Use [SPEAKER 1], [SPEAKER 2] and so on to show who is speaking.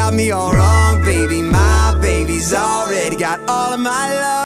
[SPEAKER 1] got me all wrong, baby. My baby's already got all of my love.